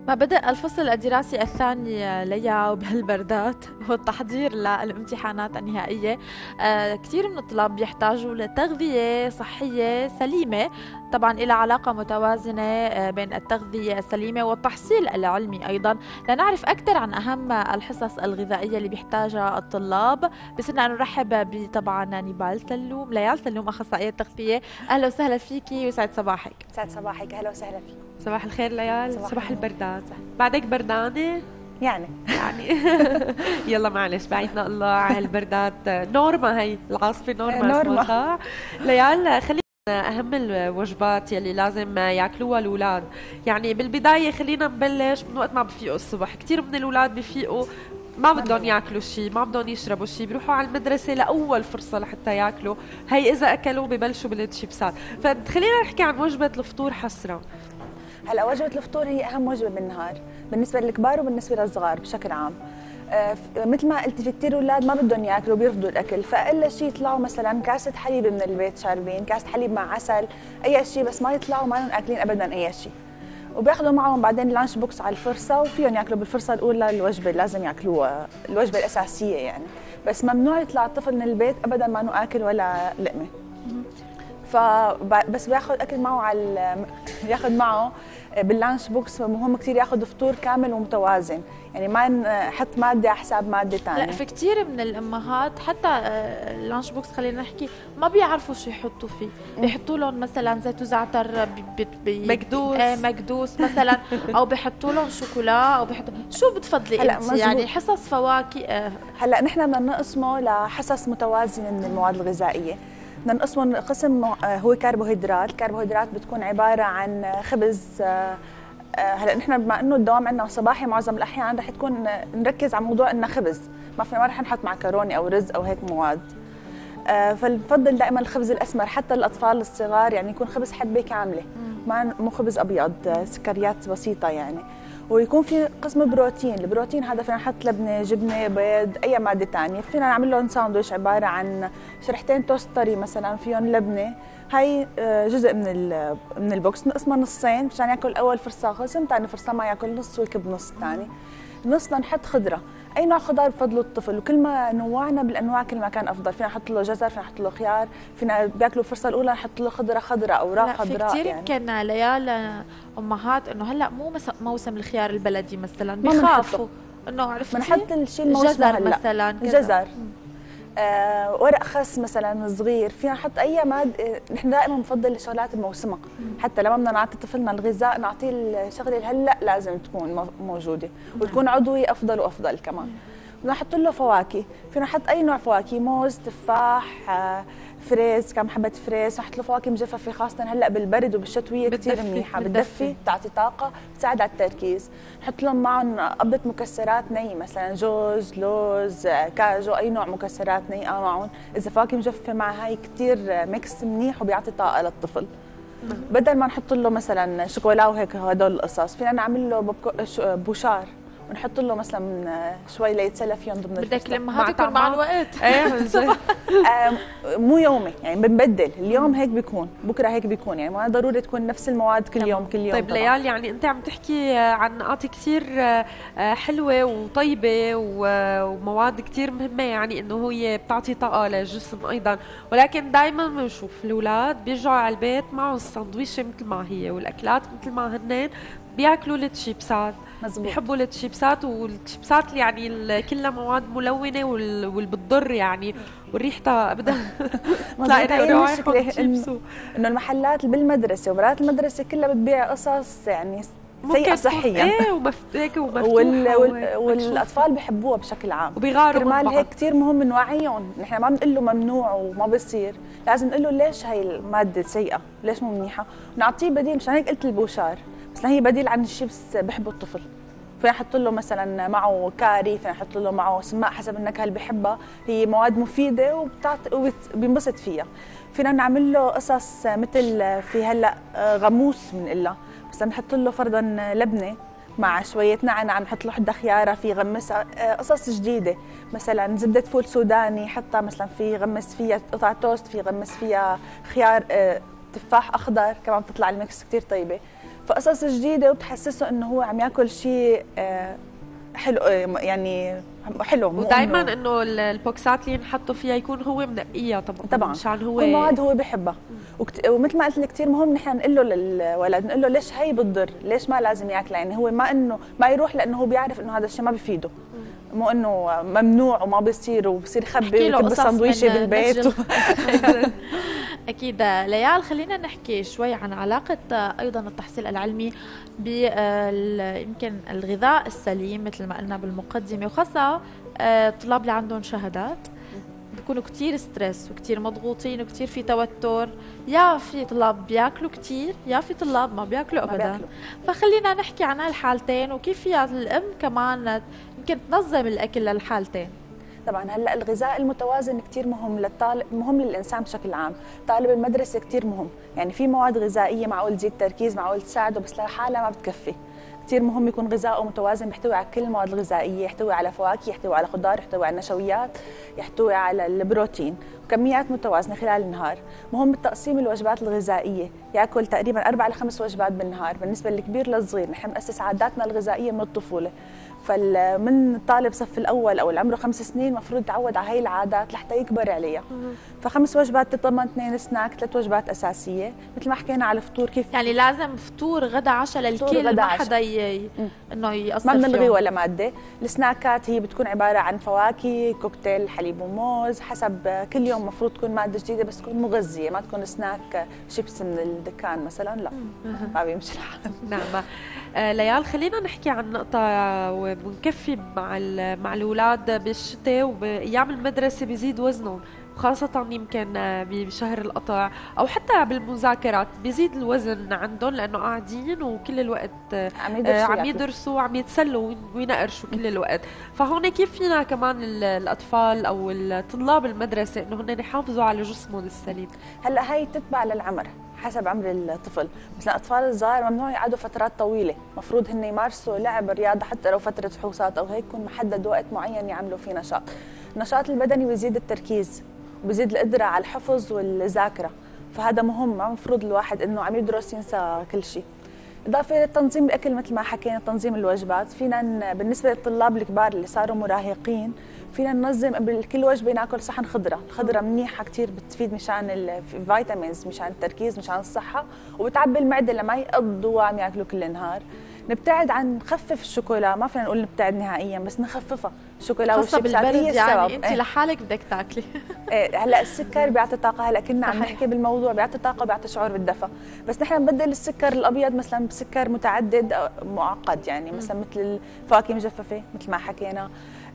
ما بدأ الفصل الدراسي الثاني ليا وبهالبردات والتحضير للامتحانات النهائية، كثير من الطلاب بيحتاجوا لتغذية صحية سليمة، طبعا إلى علاقة متوازنة بين التغذية السليمة والتحصيل العلمي أيضا. لنعرف أكثر عن أهم الحصص الغذائية اللي بيحتاجها الطلاب، بصيرنا أن نرحب طبعا نيبال سلوم، ليال سلوم أخصائية تغذية. أهلا وسهلا فيكي ويسعد صباحك. سعد صباحك، أهلا وسهلا فيك. صباح الخير ليال. صباح البردان. بعدك بردانة؟ يعني يلا معلش بعيدنا الله على البردات. نورما، هي العاصفة نورما صح؟ ليال خلينا أهم الوجبات يلي لازم ياكلوها الأولاد. يعني بالبداية خلينا نبلش من وقت ما بفيقوا الصبح. كتير من الأولاد بفيقوا ما بدهم ياكلوا شيء، ما بدهم يشربوا شيء، بيروحوا على المدرسة لأول فرصة لحتى ياكلوا. هي إذا أكلوا ببلشوا بالشيبسات. فخلينا نحكي عن وجبة الفطور حسرة. هلا وجبة الفطور هي أهم وجبة بالنهار بالنسبة للكبار وبالنسبة للصغار بشكل عام. مثل ما قلتي في كثير اولاد ما بدهم ياكلوا بيرفضوا الاكل، فاقل شيء يطلعوا مثلا كاسه حليب من البيت شاربين، كاسه حليب مع عسل، اي شيء، بس ما يطلعوا ما لهم اكلين ابدا اي شيء. وبياخذوا معهم بعدين لانش بوكس على الفرصه، وفيهم ياكلوا بالفرصه الاولى الوجبه اللي لازم ياكلوها، الوجبه الاساسيه يعني. بس ممنوع يطلع الطفل من البيت ابدا ما انه اكل ولا لقمه. فبس بياخذ اكل معه ياخذ معه باللانش بوكس. مهم كثير ياخذ فطور كامل ومتوازن، يعني ما نحط ماده على حساب ماده ثانيه. لا، في كثير من الامهات حتى اللانش بوكس خلينا نحكي ما بيعرفوا شو يحطوا فيه، بيحطوا لهم مثلا زيت وزعتر مكدوس مثلا، او بيحطوا لهم شوكولا، او بيحطوا شو بتفضلي انت؟ يعني حصص فواكه. هلا نحن بدنا نقسمه لحصص متوازنه من المواد الغذائيه. بدنا نقسمهم قسم هو كربوهيدرات. الكربوهيدرات بتكون عباره عن خبز. هلا نحن بما انه الدوام عندنا صباحي معظم الاحيان رح تكون نركز على موضوع انه خبز، ما رح نحط معكرونه او رز او هيك مواد. فالبفضل دائما الخبز الاسمر حتى الاطفال الصغار، يعني يكون خبز حبه كامله، مو خبز ابيض، سكريات بسيطه يعني. ويكون في قسم بروتين. البروتين هذا فينا نحط لبنه، جبنه، بيض، اي ماده ثانيه. فينا نعمل لهم ساندويش عباره عن شريحتين توست طري مثلا فيهم لبنه. هي جزء من البوكس، نقسمها نصين مشان ياكل اول فرصه قسم، ثاني فرصه ما ياكل نص ويكب نص ثاني. نص نحط خضره، اي نوع خضار بفضله الطفل، وكل ما نوعنا بالانواع كل ما كان افضل. فينا نحط له جزر، فينا نحط له خيار، فينا بياكلوا الفرصه الاولى نحط له خضره خضراء، اوراق خضراء. في كثير يعني يمكن ليال امهات انه هلا مو موسم الخيار البلدي مثلا، بخافوا انه عرفتي بنحط الشيء الموسم جزر مثلا، جزر، ورق خس مثلا صغير. فينا نحط اي ماده. نحن دائما بنفضل الشغلات الموسمه، حتى لما بدنا نعطي طفلنا الغذاء نعطيه الشغله اللي هلا لازم تكون موجوده وتكون عضوي افضل وافضل كمان. بدنا نحط له فواكه. فينا نحط اي نوع فواكه، موز، تفاح، فريز، كم حبه فريز. نحط له فواكه مجففه خاصه هلا بالبرد وبالشتويه كثير منيحه، بتدفي، بتعطي طاقه، بتساعد على التركيز. نحط لهم معهم قبضه مكسرات ني مثلا جوز، لوز، كاجو، اي نوع مكسرات ني معهم. اذا فواكه مجففه مع هاي كثير ميكس منيح وبيعطي طاقه للطفل. بدل ما نحط له مثلا شوكولا وهيك هدول القصص، فينا نعمل له بوشار ونحط له مثلا شوي ليتسلى فيهم ضمن الفرصة. بدك لما يكون مع الوقت. مو يومي، يعني بنبدل، اليوم هيك بيكون، بكره هيك بيكون، يعني ما ضروري تكون نفس المواد كل يوم كل يوم. طيب ليال، يعني انت عم تحكي عن نقاط كثير حلوه وطيبه ومواد كثير مهمه، يعني انه هي بتعطي طاقه للجسم ايضا، ولكن دائما بنشوف الاولاد بيرجعوا على البيت معهم السندويشه مثل ما هي والاكلات مثل ما هن، بياكلوا الشيبسات. مزبوط. بيحبوا الشيبسات، والشيبسات يعني كلها مواد ملونه واللي بتضر يعني، وريحتها ابدا انه المحلات بالمدرسه وبرات المدرسه كلها بتبيع قصص يعني سيئة صحيا. ايه ومفتوحه والاطفال بحبوها بشكل عام وبيغاروا كرمال هيك كثير مهم نوعيهم. نحن ما بنقول له ممنوع وما بصير، لازم نقول له ليش هي الماده سيئه، ليش مو منيحه، ونعطيه بديل. مشان هيك قلت البوشار، بس هي بديل عن الشيبس بحبه الطفل. فينا نحط له مثلا معه كاري، فينا نحط له معه سماق حسب النكهه اللي بحبها. هي مواد مفيده وبينبسط فيها. فينا نعمل له قصص مثل في هلا غموس بنقلها، بس بنحط له فرضا لبنه مع شويه نعناع، بنحط له حده خياره في غمسها. قصص جديده مثلا زبده فول سوداني حتى مثلا في غمس فيها قطع توست، في غمس فيها خيار، تفاح اخضر كمان بتطلع الميكس كثير طيبه. فقصص جديده وبتحسسه انه هو عم ياكل شيء حلو، يعني حلو. ودائما انه البوكسات اللي ينحطوا فيها يكون هو منقيها طبعا مشان هو كل مواد هو بحبها. ومثل ما قلت لك كثير مهم نحن نقول له للولد، نقول له ليش هي بتضر، ليش ما لازم ياكلها، يعني هو ما انه ما يروح لانه هو بيعرف انه هذا الشيء ما بيفيده، مو انه ممنوع وما بيصير وبصير يخبي ويكب السندويشه بالبيت اكيد. ليال خلينا نحكي شوي عن علاقه ايضا التحصيل العلمي ب يمكن الغذاء السليم مثل ما قلنا بالمقدمه، وخاصه الطلاب اللي عندهم شهادات بيكونوا كتير ستريس وكتير مضغوطين وكتير في توتر، يا في طلاب بياكلوا كتير يا في طلاب ما بياكلوا ابدا. فخلينا نحكي عن هالحالتين وكيف فيها الام كمان يمكن تنظم الاكل للحالتين. طبعا هلا الغذاء المتوازن كثير مهم للطالب، مهم للانسان بشكل عام، طالب المدرسه كثير مهم، يعني في مواد غذائيه معقول تزيد تركيز، معقول تساعده، بس لحالها ما بتكفي. كثير مهم يكون غذائه متوازن، بيحتوي على كل المواد الغذائيه، يحتوي على فواكه، يحتوي على خضار، يحتوي على نشويات، يحتوي على البروتين، وكميات متوازنه خلال النهار. مهم تقسيم الوجبات الغذائيه، ياكل تقريبا 4 ل 5 وجبات بالنهار، بالنسبه للكبير للصغير، نحن بنأسس عاداتنا الغذائيه من الطفوله. فمن الطالب صف الاول او اللي عمره 5 سنين المفروض يتعود على هي العادات لحتى يكبر عليها. ف5 وجبات تتضمن 2 سناك، 3 وجبات اساسيه، مثل ما حكينا على الفطور كيف يعني لازم فطور غدا عشاء للكل، ما حدا انه يقصر ما بنلغي ولا ماده. السناكات هي بتكون عباره عن فواكه، كوكتيل، حليب وموز، حسب كل يوم المفروض تكون ماده جديده بس تكون مغذيه، ما تكون سناك شيبس من الدكان مثلا، لا ما بيمشي الحال. نعم. ليال خلينا نحكي عن نقطة ونكفي مع الأولاد بالشتاء وبأيام المدرسة بيزيد وزنهم، خاصة يمكن بشهر القطع أو حتى بالمذاكرات بيزيد الوزن عندهم لأنه قاعدين وكل الوقت عم يدرسوا وعم يتسلوا وينقرشوا كل الوقت. فهون كيف فينا كمان الأطفال أو الطلاب المدرسة إنه هن يحافظوا على جسمهم السليم؟ هلا هي تتبع للعمر، حسب عمر الطفل. مثلا الاطفال الصغار ممنوع يقعدوا فترات طويله، مفروض هن يمارسوا لعب رياضه حتى لو فتره فحوصات او هيك، يكون محدد وقت معين يعملوا فيه نشاط. النشاط البدني بيزيد التركيز وبيزيد القدره على الحفظ والذاكره، فهذا مهم، ما مفروض الواحد انه عم يدرس ينسى كل شيء. إضافة لتنظيم الأكل مثل ما حكينا، تنظيم الوجبات، فينا بالنسبة للطلاب الكبار اللي صاروا مراهقين فينا ننظم بكل وجبة ناكل صحن خضرة، الخضرة منيحة كتير، بتفيد مشان الفيتامينز، مشان التركيز، مشان الصحة، وبتعبي المعدة لما يقضوا عم ياكلوا كل النهار. نبتعد عن نخفف الشوكولا، ما فينا نقول نبتعد نهائيا بس نخففها، الشوكولا والشيبسات هي السبب. يعني انت لحالك بدك تاكلي. هلا السكر بيعطي طاقه، هلا كنا عم نحكي بالموضوع، بيعطي طاقه وبيعطي شعور بالدفى، بس نحن بنبدل السكر الابيض مثلا بسكر متعدد أو معقد، يعني مثلا مثل الفواكه المجففه مثل ما حكينا،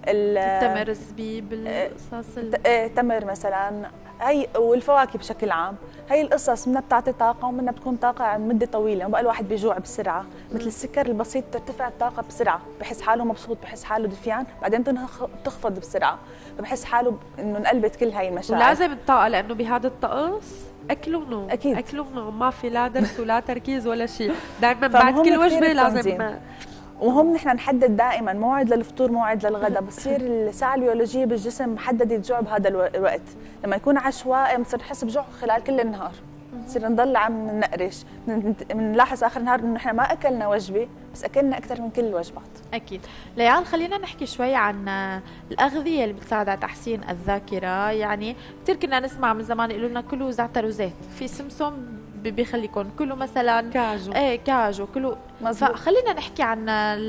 التمر، الزبيب، القصص تمر مثلا، هي والفواكه بشكل عام، هي القصص منها بتعطي طاقه ومنها بتكون طاقه عن مده طويله، وبقى الواحد بيجوع بسرعه. مثل السكر البسيط ترتفع الطاقه بسرعه، بحس حاله مبسوط، بحس حاله دفيان، بعدين تخفض بسرعه، فبحس حاله انه انقلبت كل هاي المشاعر. ولازم الطاقه لانه بهذا الطقس اكل ونوم، اكيد اكل ونوم، ما في لا درس ولا تركيز ولا شيء، دائما بعد كل وجبه لازم. وهم نحن نحدد دائما موعد للفطور، موعد للغداء، بصير الساعه البيولوجيه بالجسم محدده الجوع بهذا الوقت. لما يكون عشوائي بنصير نحس بجوع خلال كل النهار، بصير نضل عم نقرش، بنلاحظ اخر النهار انه نحن ما اكلنا وجبه بس اكلنا اكثر من كل الوجبات. اكيد. ليال خلينا نحكي شوي عن الاغذيه اللي بتساعد على تحسين الذاكره، يعني كثير كنا نسمع من زمان يقولوا لنا كلوا زعتر وزيت، في سمسم بيخليكم كله مثلا كاجو، كاجو كله. فخلينا نحكي عن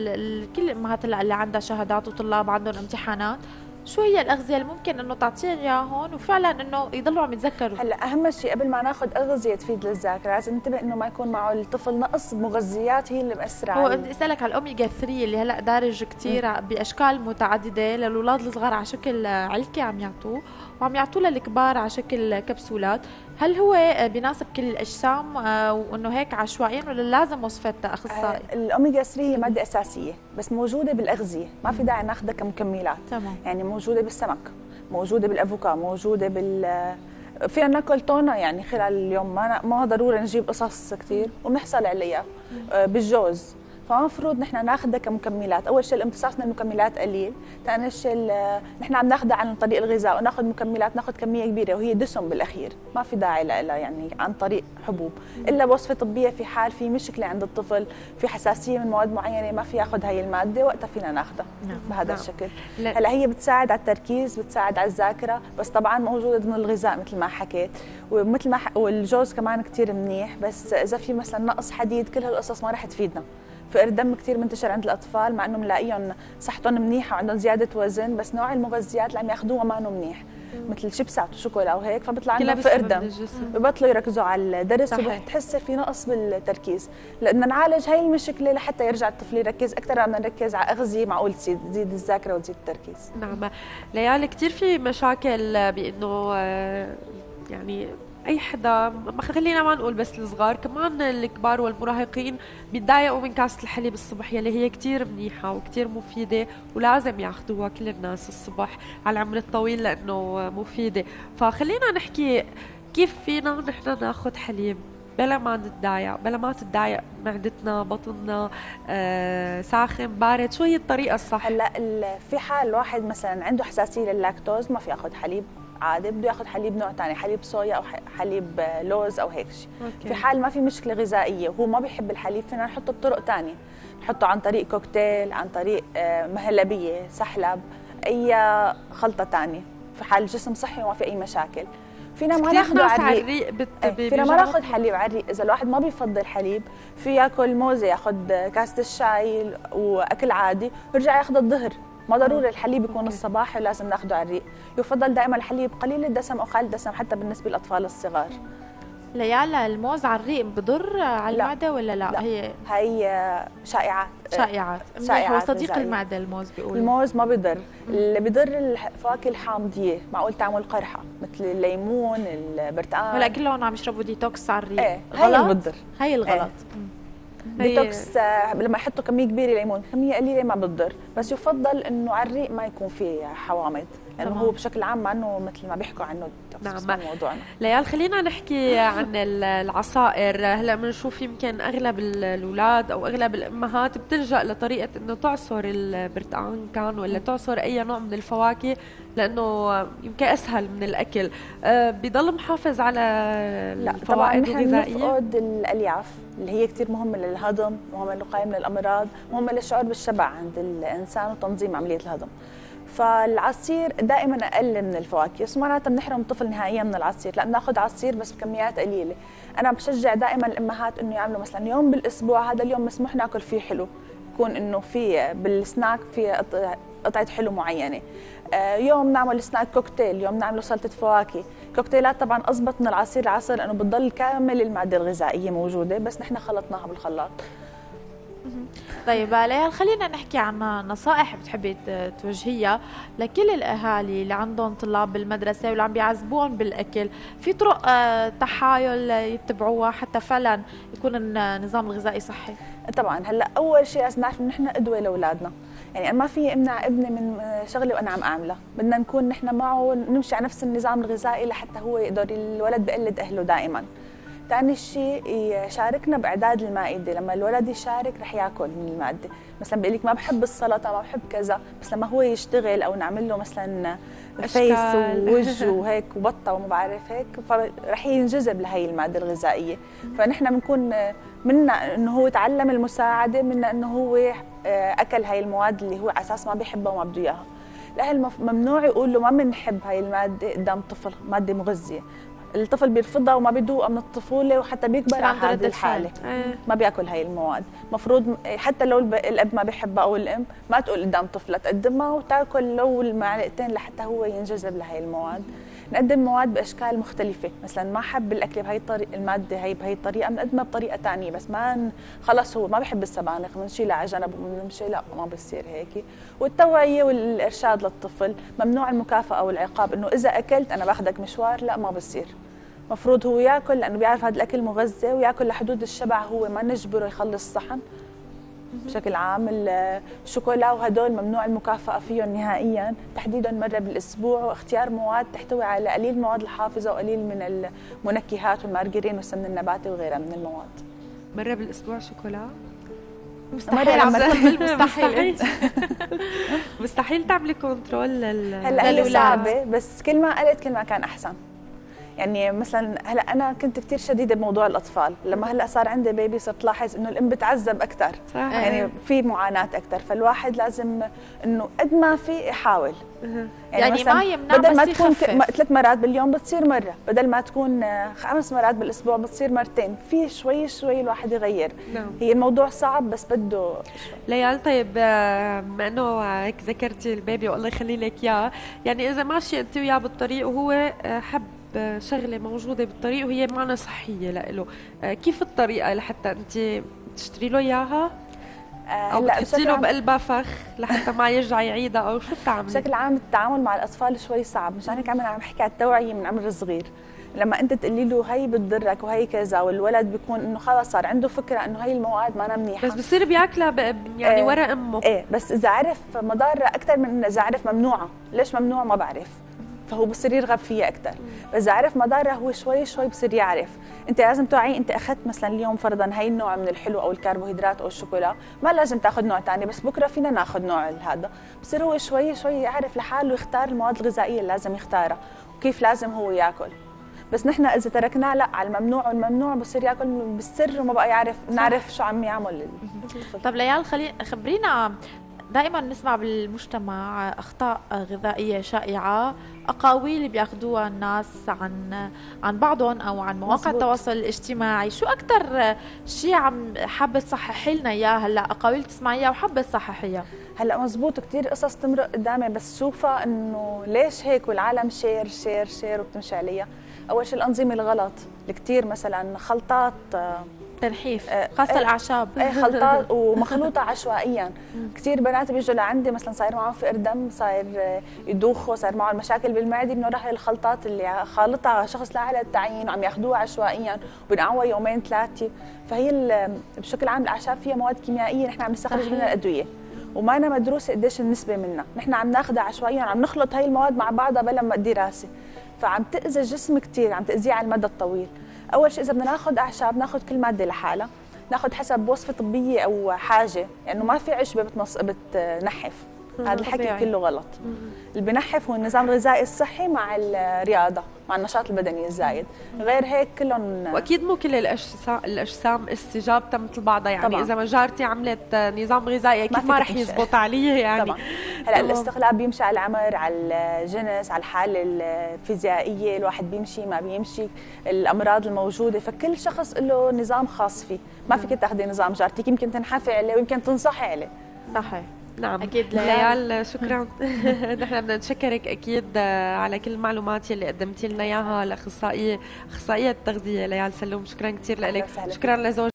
كل الامهات اللي عندها شهادات وطلاب عندهم امتحانات، شو هي الاغذيه اللي ممكن انه تعطيهم اياهم وفعلا انه يضلوا عم يتذكروا؟ هلا اهم شيء قبل ما ناخذ اغذيه تفيد للذاكره لازم ننتبه انه ما يكون معه الطفل نقص مغذيات هي اللي مأثره عليه. هو بدي اسالك على الاوميجا 3 اللي هلا دارج كثير باشكال متعدده للاولاد الصغار على شكل علكه عم يعطوه، وعم يعطوه للكبار على شكل كبسولات، هل هو بيناسب كل الاجسام وانه هيك عشوائيا ولا لازم وصفه اخصائي؟ الاوميجا 3 هي ماده اساسيه بس موجوده بالاغذيه، ما في داعي ناخذها كمكملات. تمام. يعني موجوده بالسمك، موجوده بالافوكا، موجوده فينا ناكل تونه يعني خلال اليوم، ما ضروري نجيب قصص كثير وبنحصل عليها. بالجوز فمفروض نحن ناخذها كمكملات. اول شيء الامتصاص من المكملات قليل، ثاني شيء نحن عم ناخذها عن طريق الغذاء، وناخذ مكملات ناخذ كميه كبيره وهي دسم بالاخير، ما في داعي لها يعني عن طريق حبوب، الا بوصفه طبيه في حال في مشكله عند الطفل، في حساسيه من مواد معينه ما في ياخذ هي الماده، وقتها فينا ناخذها بهذا الشكل. هلا هي بتساعد على التركيز، بتساعد على الذاكره، بس طبعا موجوده ضمن الغذاء مثل ما حكيت، ومثل ما والجوز كمان كثير منيح، بس اذا في مثلا نقص حديد كل هالقصص ما رح تفيدنا. فقر دم كثير منتشر عند الاطفال مع انه بنلاقيهم صحتهم منيحه وعندهم زياده وزن، بس نوع المغذيات اللي عم ياخذوها ما منيح، مثل شيبسات وشوكولا وهيك، فبيطلع عندهم فقر دم، ببطلوا يركزوا على الدرس وبتحس في نقص بالتركيز. لأن نعالج هاي المشكله لحتى يرجع الطفل يركز اكثر ما نركز على اغذيه معقول تزيد الذاكره وتزيد التركيز. نعم ليال، كثير في مشاكل بانه يعني اي حدا، ما خلينا ما نقول بس الصغار، كمان الكبار والمراهقين بيتضايقوا من كاسه الحليب الصبح يلي هي كثير منيحه وكثير مفيده ولازم ياخذوها كل الناس الصبح على العمر الطويل لانه مفيده. فخلينا نحكي كيف فينا نحن ناخذ حليب بلا ما نتضايق، بلا ما تتضايق معدتنا، بطننا، ساخن بارد، شو هي الطريقه الصح؟ هلا في حال واحد مثلا عنده حساسيه للاكتوز ما في ياخذ حليب عادي، بده ياخذ حليب نوع ثاني، حليب صويا او حليب لوز او هيك شيء. في حال ما في مشكله غذائيه وهو ما بيحب الحليب فينا نحطه بطرق ثانيه، نحطه عن طريق كوكتيل، عن طريق مهلبيه، سحلب، اي خلطه ثانيه. في حال الجسم صحي وما في اي مشاكل فينا ما ناخذه على الريق. فينا ما ناخذ حليب على الريق. اذا الواحد ما بيفضل حليب في ياكل موزه، ياخذ كاسه الشاي واكل عادي ويرجع ياخذ الظهر. ما ضروري الحليب يكون الصباحي ولازم ناخده على الريق. يفضل دائما الحليب قليل الدسم او قليل الدسم حتى بالنسبه للاطفال الصغار. ليال، الموز على الريق بضر على المعده ولا لا؟ هي شائعات. هو صديق المعده الموز بيقول. الموز ما بضر، اللي بضر الفواكه الحامضيه، معقول تعمل قرحه مثل الليمون، البرتقال. هلا كلهم عم يشربوا ديتوكس على الريق. هي اللي بتضر، هي الغلط. ديتوكس لما يحطوا كميه كبيره ليمون، كميه قليله ما بتضر، بس يفضل انه على الريق ما يكون فيه حوامض، لانه هو بشكل عام مع انه مثل ما بيحكوا عنه الديتوكس. نعم موضوعنا. ليال، خلينا نحكي عن العصائر. هلا بنشوف يمكن اغلب الاولاد او اغلب الامهات بتلجا لطريقه انه تعصر البرتقال كان ولا تعصر اي نوع من الفواكه لانه يمكن اسهل من الاكل. بضل محافظ على الفوائد الغذائيه. طبعا نفقد الالياف اللي هي كثير مهمه للهضم، مهمه للوقايه من الامراض، مهمه للشعور بالشبع عند الانسان وتنظيم عمليه الهضم. فالعصير دائما اقل من الفواكه، بس معناتها بنحرم الطفل نهائيا من العصير، لا بناخذ عصير بس بكميات قليله. انا بشجع دائما الامهات انه يعملوا مثلا يوم بالاسبوع هذا اليوم مسموح ناكل فيه حلو، يكون انه في بالسناك في قطعه حلو معينه. يوم نعمل سناك كوكتيل، يوم نعمل سلطه فواكه. كوكتيلات طبعا اضبط من العصير العصر لانه بتضل كامل الماده الغذائيه موجوده، بس نحن خلطناها بالخلاط. طيب ليال، خلينا نحكي عن نصائح بتحبي توجهيها لكل الاهالي اللي عندهم طلاب بالمدرسه واللي عم بيعذبوهم بالاكل. في طرق تحايل يتبعوها حتى فعلا يكون النظام الغذائي صحي؟ طبعا هلا اول شيء لازم نعرف انه نحن قدوه لاولادنا، يعني انا ما في امنع ابني من شغله وانا عم اعملها، بدنا نكون نحن معه نمشي على نفس النظام الغذائي لحتى هو يقدر الولد بقلد اهله دائما. ثاني شيء يشاركنا باعداد المائده، لما الولد يشارك رح ياكل من المائده، مثلا بيقول لك ما بحب السلطه ما بحب كذا، بس لما هو يشتغل او نعمل له مثلا فيس ووجه وهيك وبطه وما بعرف هيك، فرح ينجذب لهي الماده الغذائيه. فنحن بنكون منا انه هو تعلم المساعده، منا انه هو اكل هاي المواد اللي هو على اساس ما بيحبها وما بده اياها. الاهل ممنوع يقول له ما بنحب هاي الماده قدام الطفل، ماده مغذيه. الطفل بيرفضها وما بيدوقها من الطفوله وحتى بيكبر على هذه الحاله ما بياكل هاي المواد. مفروض حتى لو الاب ما بيحبها او الام ما تقول قدام طفلها، تقدمها وتاكل لو المعلقتين لحتى هو ينجذب لهي المواد. نقدم مواد باشكال مختلفه، مثلا ما حب الاكل بهي الطريقه، الماده هي بهي الطريقه بنقدمها بطريقه ثانيه، بس ما خلص هو ما بحب السبانخ بنشيلها على جنب وبنمشي، لا ما بصير هيك. والتوعيه والارشاد للطفل، ممنوع المكافاه او العقاب، انه اذا اكلت انا باخذك مشوار، لا ما بصير. مفروض هو ياكل لانه بيعرف هذا الاكل مغذي وياكل لحدود الشبع، هو ما نجبره يخلص صحن. بشكل عام الشوكولا وهدول ممنوع المكافأة فيهم نهائيا، تحديدا مرة بالأسبوع، واختيار مواد تحتوي على قليل المواد الحافظة وقليل من المنكهات والمارجرين والسمن النباتي وغيرها من المواد. مرة بالأسبوع شوكولا؟ مستحيل مستحيل تعملي كنترول هلا هي صعبه، بس كل ما قلت كل ما كان احسن. يعني مثلا هلا انا كنت كثير شديده بموضوع الاطفال، لما هلا صار عندي بيبي صرت لاحظ انه الام بتعذب اكثر، يعني في معاناه اكثر، فالواحد لازم انه قد ما في يحاول. يعني ما يمنع بدل ما تكون 3 مرات باليوم بتصير مره، بدل ما تكون 5 مرات بالاسبوع بتصير مرتين، في شوي شوي الواحد يغير. هي الموضوع صعب بس بده شوي. ليال طيب بما انه هيك ذكرتي البيبي والله يخلي لك اياه، يعني اذا ماشي انت وياه بالطريق وهو حب شغله موجوده بالطريق وهي معنا صحيه لإله، كيف الطريقه لحتى انت تشتري له اياها او تحطي له بقلبها فخ لحتى ما يرجع يعيدها، او شو بتعملي؟ بشكل عام التعامل مع الاطفال شوي صعب، مشان هيك عم بحكي على التوعيه من عمر صغير. لما انت تقولي له هي بتضرك وهي كذا، والولد بيكون انه خلص صار عنده فكره انه هي المواد ما منيحه، بس بصير بياكلها يعني ورا امه. بس اذا عرف مضارها اكثر من اذا عرف ممنوعه. ليش ممنوع ما بعرف، فهو بصير يرغب فيها اكثر. بس اذا عرف مضارها هو شوي شوي بصير يعرف. انت لازم توعي، انت اخذت مثلا اليوم فرضا هي النوع من الحلو او الكربوهيدرات او الشوكولا، ما لازم تاخذ نوع ثاني، بس بكره فينا ناخذ نوع هذا. بصير هو شوي شوي يعرف لحاله يختار المواد الغذائيه اللي لازم يختارها وكيف لازم هو ياكل. بس نحن اذا تركناه لا على الممنوع والممنوع بصير ياكل بالسر وما بقى يعرف نعرف شو عم يعمل. طب ليال خبرينا، دائما نسمع بالمجتمع اخطاء غذائيه شائعه، اقاويل بياخذوها الناس عن بعضهم او عن مواقع التواصل الاجتماعي، شو اكثر شيء عم حابه تصححي لنا اياه هلا، اقاويل تسمعيها وحابه تصححيها؟ هلا مزبوط كثير قصص تمرق قدامي، بس شوفها انه ليش هيك والعالم شير شير شير وبتمشي عليها. اول شيء الانظمه الغلط الكثير، مثلا خلطات تنحيف خاصة الأعشاب، خلطات ومخلوطة عشوائيا. كثير بنات بيجوا لعندي مثلا صاير معهم فقر دم، صاير يدوخوا، صاير معهم مشاكل بالمعدة من وراء الخلطات اللي خالطها شخص لا على التعيين وعم ياخذوها عشوائيا وبنقعوها 2-3. فهي بشكل عام الأعشاب فيها مواد كيميائية نحن عم نستخرج منها الأدوية، وما أنا مدروسة قديش النسبة منها، نحن عم ناخذها عشوائيا، عم نخلط هاي المواد مع بعضها بلا ما دراسة، فعم تأذي الجسم كثير، عم تأذيه على المدى الطويل. اول شيء اذا بدنا ناخذ اعشاب ناخذ كل ماده لحالها، ناخذ حسب وصفه طبيه او حاجه، لانه يعني ما في عشبه بتنحف، هذا الحكي كله غلط. اللي بنحف هو النظام الغذائي الصحي مع الرياضه، مع النشاط البدني الزايد، غير هيك كلهم. واكيد مو كل الاجسام استجابتها مثل بعضها، يعني طبعا. اذا ما جارتي عملت نظام غذائي اكيد ما رح يزبط عليه يعني. طبعا. هلا الاستقلاب بيمشي على العمر، على الجنس، على الحاله الفيزيائيه، الواحد بيمشي ما بيمشي، الامراض الموجوده، فكل شخص له نظام خاص فيه، ما فيك تاخذي نظام جارتك، يمكن تنحفي عليه ويمكن تنصحي عليه. صحيح. نعم اكيد ليال شكرا. نحن بدنا نشكرك اكيد على كل المعلومات اللي قدمتي لنا اياها، الاخصائيه التغذيه ليال سلوم، شكرا كثير لك. شكرا لزوجك.